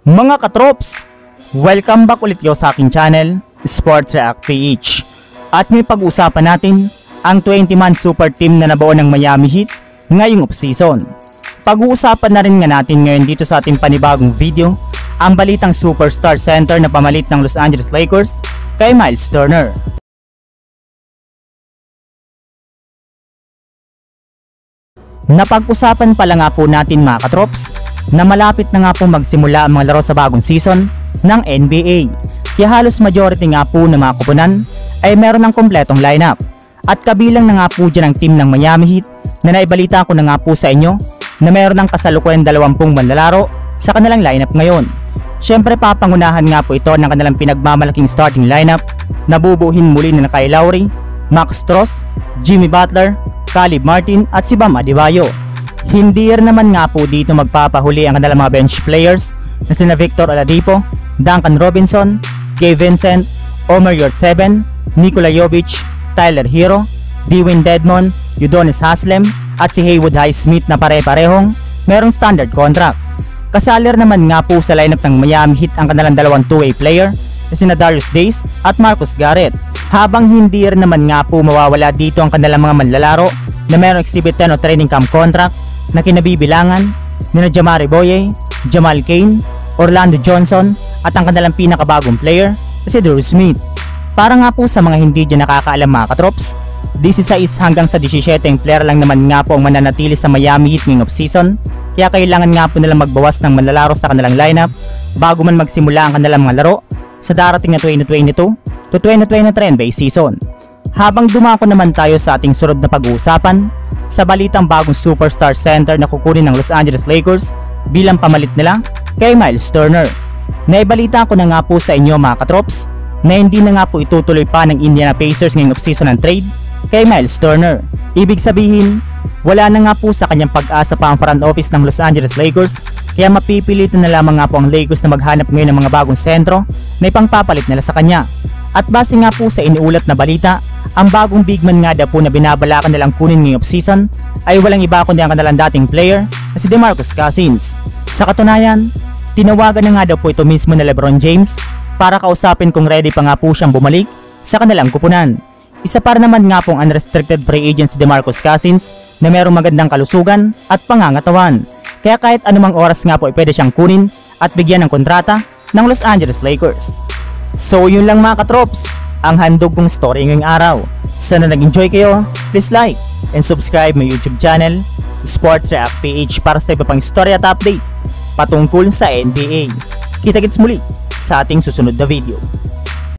Mga katrops, welcome back ulit kayo sa aking channel, Sports React PH. At may pag-usapan natin ang 20-man super team na nabuo ng Miami Heat ngayong off-season. Pag-uusapan na rin nga natin ngayon dito sa ating panibagong video ang balitang superstar center na pamalit ng Los Angeles Lakers kay Miles Turner. Napag-usapan pala nga po natin mga katrops na malapit na nga po magsimula ang mga laro sa bagong season ng NBA. Kaya halos majority nga po ng mga kupunan ay meron ng kompletong lineup. At kabilang na nga po dyan ang team ng Miami Heat na naibalita ko na nga po sa inyo na meron ng kasalukuyan 20 manlalaro sa kanilang lineup ngayon. Syempre papangunahan nga po ito ng kanilang pinagmamalaking starting lineup na bubuhin muli na Kyle Lowry, Max Strus, Jimmy Butler, Caleb Martin at si Bam Adebayo. Hindi rin naman nga po dito magpapahuli ang kanilang mga bench players na sina Victor Oladipo, Duncan Robinson, Gabe Vincent, Omer Yurtseven, Nikola Jovic, Tyler Hero, Dewayne Dedmon, Udonis Haslem at si Haywood Highsmith na pare-parehong merong standard contract. Kasali rin naman nga po sa lineup ng Miami Heat ang kanilang dalawang two-way player na sina Darius Days at Marcus Garrett. Habang hindi rin naman nga po mawawala dito ang kanilang mga manlalaro na merong Exhibit 10 o training camp contract na kinabibilangan nina Jamari Boye, Jamal Cain, Orlando Johnson at ang kanilang pinakabagong player na si Drew Smith. Para nga po sa mga hindi dyan nakakaalam mga katrops, 16 hanggang sa 17 player lang naman nga po ang mananatili sa Miami Heat ngayong off-season, kaya kailangan nga po nilang magbawas ng manlalaro sa kanilang lineup bago man magsimula ang kanilang mga laro sa darating na 2022 to 2023 NBA season. Habang dumako naman tayo sa ating sunod na pag-uusapan sa balitang bagong superstar center na kukunin ng Los Angeles Lakers bilang pamalit nila kay Miles Turner. Naibalita ko na nga po sa inyo mga katrops na hindi na nga po itutuloy pa ng Indiana Pacers ngayong off-season ng trade kay Miles Turner. Ibig sabihin, wala na nga po sa kanyang pag-asa pa ang front office ng Los Angeles Lakers, kaya mapipilitan na lamang nga po ang Lakers na maghanap ngayon ng mga bagong sentro na ipangpapalit nila sa kanya. At base nga po sa iniulat na balita, ang bagong big man nga daw po na binabalakan nilang kunin ngayong off-season ay walang iba kundi ang kanilang dating player na si DeMarcus Cousins. Sa katunayan, tinawagan na nga daw po ito mismo na LeBron James para kausapin kung ready pa nga po siyang bumalik sa kanilang kupunan. Isa para naman nga pong unrestricted free agent si DeMarcus Cousins na merong magandang kalusugan at pangangatawan. Kaya kahit anumang oras nga po ay pwede siyang kunin at bigyan ng kontrata ng Los Angeles Lakers. So yun lang mga katrops, ang handog kong story ngayong araw. Sana nag-enjoy kayo, please like and subscribe my YouTube channel, Sports React PH, para sa iba pang story at update patungkol sa NBA. Kita-kits muli sa ating susunod na video.